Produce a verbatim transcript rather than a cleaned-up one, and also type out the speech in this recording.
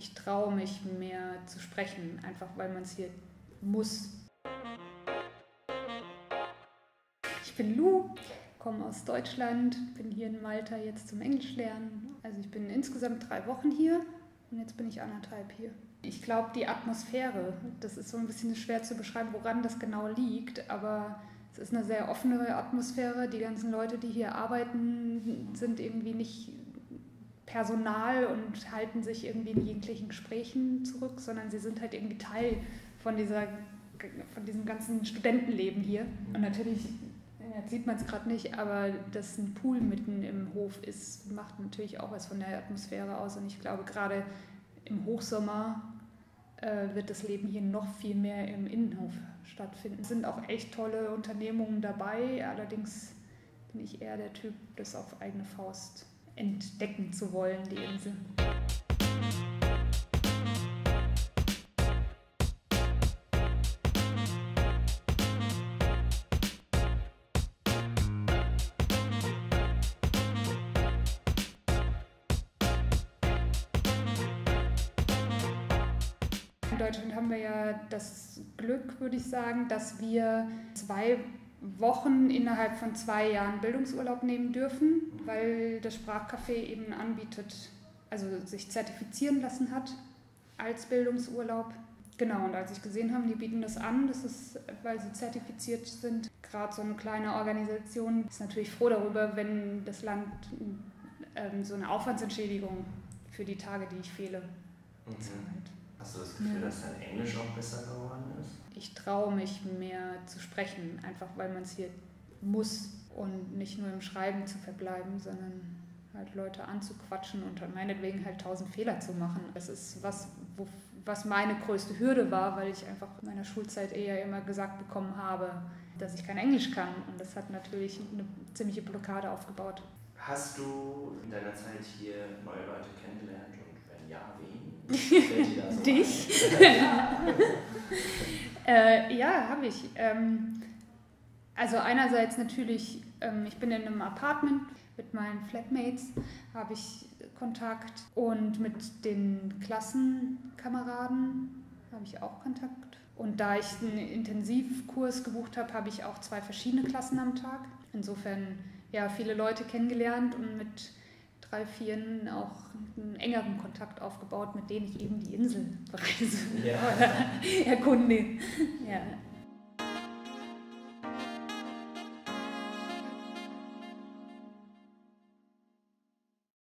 ich traue mich mehr zu sprechen, einfach weil man es hier muss. Ich bin Lou, komme aus Deutschland, bin hier in Malta jetzt zum Englisch lernen. Also ich bin insgesamt drei Wochen hier und jetzt bin ich anderthalb hier. Ich glaube, die Atmosphäre, das ist so ein bisschen schwer zu beschreiben, woran das genau liegt, aber es ist eine sehr offene Atmosphäre. Die ganzen Leute, die hier arbeiten, sind irgendwie nicht Personal und halten sich irgendwie in jeglichen Gesprächen zurück, sondern sie sind halt irgendwie Teil von, dieser, von diesem ganzen Studentenleben hier. Und natürlich, jetzt sieht man es gerade nicht, aber dass ein Pool mitten im Hof ist, macht natürlich auch was von der Atmosphäre aus. Und ich glaube, gerade im Hochsommer äh, wird das Leben hier noch viel mehr im Innenhof stattfinden. Es sind auch echt tolle Unternehmungen dabei, allerdings bin ich eher der Typ, das auf eigene Faust entdecken zu wollen, die Insel. In Deutschland haben wir ja das Glück, würde ich sagen, dass wir zwei Wochen innerhalb von zwei Jahren Bildungsurlaub nehmen dürfen, weil das Sprachcafé eben anbietet, also sich zertifizieren lassen hat als Bildungsurlaub. Genau, und als ich gesehen habe, die bieten das an, das ist, weil sie zertifiziert sind. Gerade so eine kleine Organisation ist natürlich froh darüber, wenn das Land ähm, so eine Aufwandsentschädigung für die Tage, die ich fehle, mhm. zahlt. Hast du das Gefühl, Ja. dass dein Englisch auch besser geworden ist? Ich traue mich mehr zu sprechen, einfach weil man es hier muss und nicht nur im Schreiben zu verbleiben, sondern halt Leute anzuquatschen und dann meinetwegen halt tausend Fehler zu machen. Das ist was, wo, was meine größte Hürde war, weil ich einfach in meiner Schulzeit eher immer gesagt bekommen habe, dass ich kein Englisch kann. Und das hat natürlich eine ziemliche Blockade aufgebaut. Hast du in deiner Zeit hier neue Leute kennengelernt und wenn ja, wen? Fällt dir da so Dich? äh, ja, habe ich. Ähm, also einerseits natürlich, ähm, ich bin in einem Apartment mit meinen Flatmates, habe ich Kontakt und mit den Klassenkameraden habe ich auch Kontakt. Und da ich einen Intensivkurs gebucht habe, habe ich auch zwei verschiedene Klassen am Tag. Insofern ja viele Leute kennengelernt und mit drei, vieren auch einen engeren Kontakt aufgebaut, mit denen ich eben die Insel bereise ja. oder erkunde. Ja.